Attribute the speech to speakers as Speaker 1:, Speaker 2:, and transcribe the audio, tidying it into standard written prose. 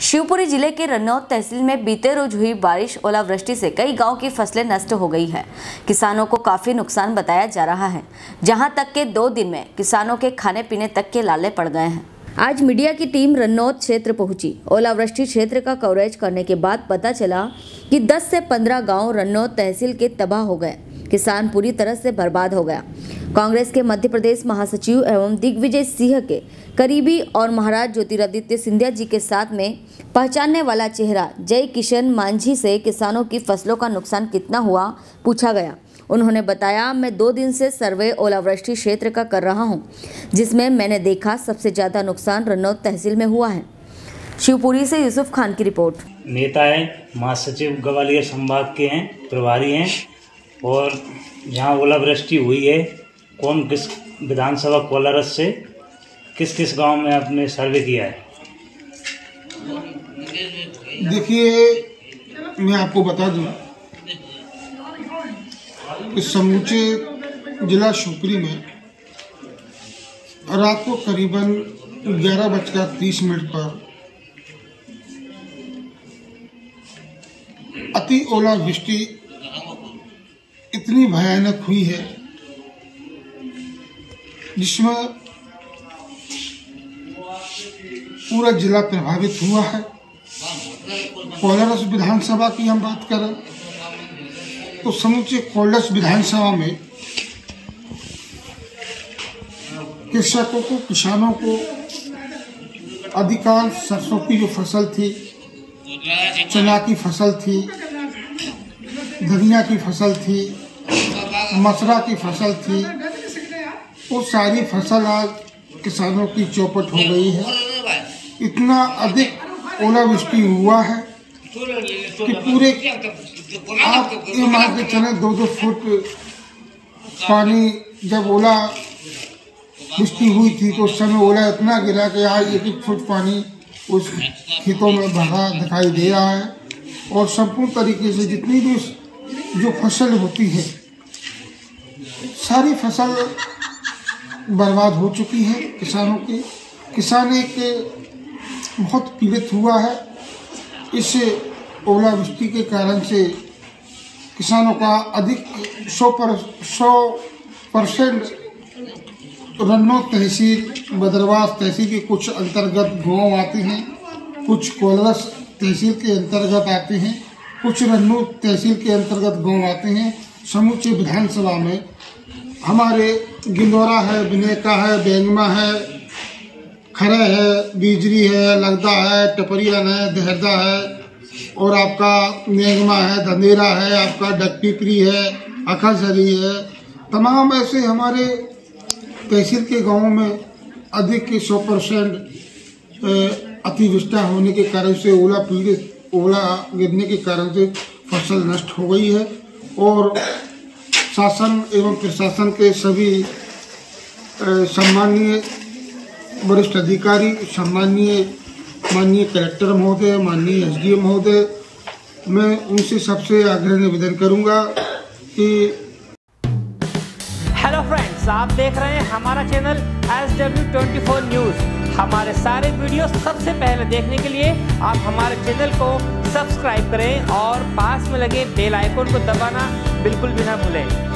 Speaker 1: शिवपुरी जिले के रन्नौत तहसील में बीते रोज हुई बारिश ओलावृष्टि से कई गांव की फसलें नष्ट हो गई है। किसानों को काफी नुकसान बताया जा रहा है, जहां तक के 2 दिन में किसानों के खाने पीने तक के लाले पड़ गए हैं। आज मीडिया की टीम रन्नौत क्षेत्र पहुंची। ओलावृष्टि क्षेत्र का कवरेज करने के बाद पता चला कि 10 से 15 गाँव रन्नौत तहसील के तबाह हो गए। किसान पूरी तरह से बर्बाद हो गया। कांग्रेस के मध्य प्रदेश महासचिव एवं दिग्विजय सिंह के करीबी और महाराज ज्योतिरादित्य सिंधिया जी के साथ में पहचानने वाला चेहरा जय किशन मांझी से किसानों की फसलों का नुकसान कितना हुआ पूछा गया। उन्होंने बताया, मैं 2 दिन से सर्वे ओलावृष्टि क्षेत्र का कर रहा हूं, जिसमें मैंने देखा सबसे ज्यादा नुकसान रन्नौत तहसील में हुआ है। शिवपुरी से यूसुफ खान की रिपोर्ट।
Speaker 2: नेता है, महासचिव ग्वालियर संभाग के हैं, प्रभारी हैं, और जहाँ ओलावृष्टि हुई है कौन किस विधानसभा कोलारस से किस किस गांव में आपने सर्वे किया है?
Speaker 3: देखिए, मैं आपको बता दूं कि समूचे जिला शिवपुरी में रात को करीबन 11:30 पर अति ओलावृष्टि इतनी भयानक हुई है, जिसमें पूरा जिला प्रभावित हुआ है। कोलारस विधानसभा की हम बात करें तो समूचे कोलारस विधानसभा में कृषकों को, किसानों को अधिकांश सरसों की जो फसल थी, चना की फसल थी, धनिया की फसल थी, मसरा की फसल थी, वो सारी फसल आज किसानों की चौपट हो गई है। इतना अधिक ओलावृष्टि हुआ है कि पूरे आप ये मान के चले 2-2 फुट पानी जब ओलावृष्टि हुई थी तो उस समय ओला इतना गिरा कि आज 1-1 फुट पानी उस खेतों में भरा दिखाई दे रहा है। और संपूर्ण तरीके से जितनी भी जो फसल होती है, सारी फसल बर्बाद हो चुकी है किसानों की। किसान एक बहुत पीड़ित हुआ है। इस ओलावृष्टि के कारण से किसानों का अधिक 100% रन्नौत तहसील, बदरवास तहसील के कुछ अंतर्गत गांव आते हैं, कुछ कोलारस तहसील के अंतर्गत आते हैं, कुछ रन्नौत तहसील के अंतर्गत गांव आते हैं। समूचे विधानसभा में हमारे गिंदौरा है, बिनेका है, बेंगमा है, खरे है, बीजरी है, लगदा है, टपरियन है, देहरदा है, और आपका नेगमा है, धंधेरा है, आपका डकपीपरी है, अखसरी है। तमाम ऐसे हमारे तहसील के गांवों में अधिक 100% अतिवृष्टि होने के कारण से ओला गिरने के कारण से फसल नष्ट हो गई है। और शासन एवं प्रशासन के सभी सम्माननीय वरिष्ठ अधिकारी, माननीय कलेक्टर महोदय, माननीय SDM महोदय, मैं उनसे सबसे आग्रह निवेदन करूंगा कि
Speaker 4: हेलो फ्रेंड्स, आप देख रहे हैं हमारा चैनल SW24 न्यूज़। हमारे सारे वीडियो सबसे पहले देखने के लिए आप हमारे चैनल को सब्सक्राइब करें और पास में लगे बेल आइकन को दबाना बिल्कुल भी ना भूलें।